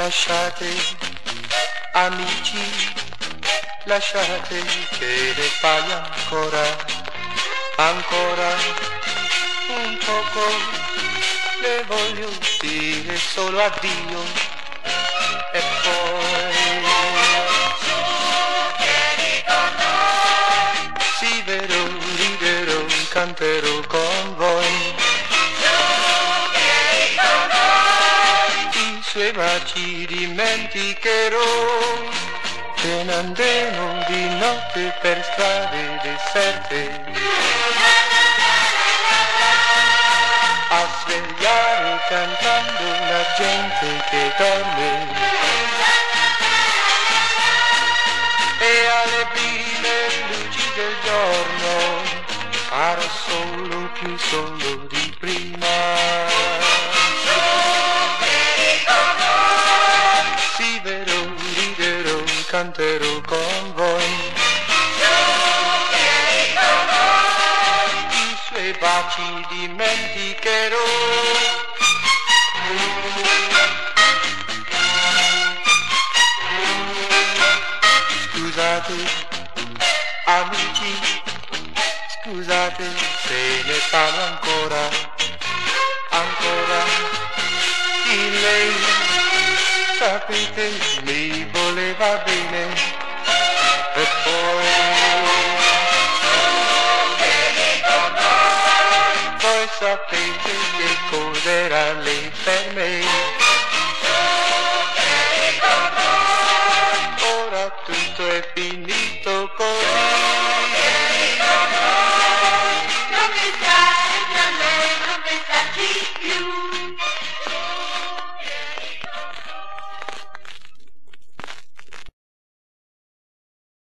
lasciate, amici, lasciate che ne parli ancora un poco, le voglio dire solo addio e poi sì, vero, riderò, canterò con voi. I suoi baci dimenticherò, che ne andremo di notte per strade deserte a svegliare cantando la gente che dorme e alle prime luci del giorno farò solo più solo di prima. Sì, vero, riderò, canterò con voi. I suoi baci dimenticherò. Scusate, amici, scusate se ne parlo ancora di lei. Sapete, mi voleva bene e poi sapete che cos'era lei per me. Ora tutto è finito così.